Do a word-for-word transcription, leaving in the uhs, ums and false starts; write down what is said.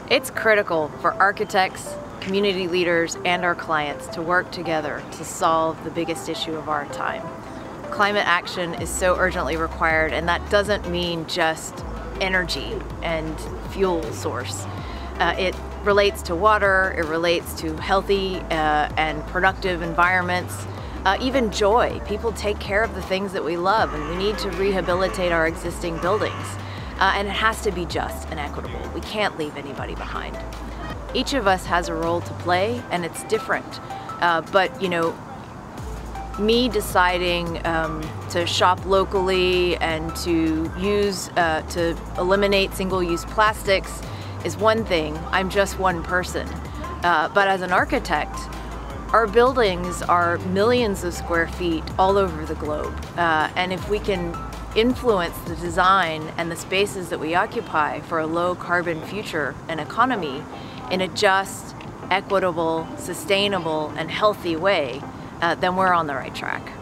It's critical for architects, community leaders, and our clients to work together to solve the biggest issue of our time. Climate action is so urgently required, and that doesn't mean just energy and fuel source. Uh, it relates to water, it relates to healthy uh, and productive environments, uh, even joy. People take care of the things that we love, and we need to rehabilitate our existing buildings. Uh, and it has to be just and equitable. We can't leave anybody behind. Each of us has a role to play, and it's different. Uh, but, you know, me deciding um, to shop locally and to use, uh, to eliminate single-use plastics is one thing. I'm just one person. Uh, but as an architect, our buildings are millions of square feet all over the globe. Uh, and if we can influence the design and the spaces that we occupy for a low carbon future and economy in a just, equitable, sustainable, and healthy way, uh, then we're on the right track.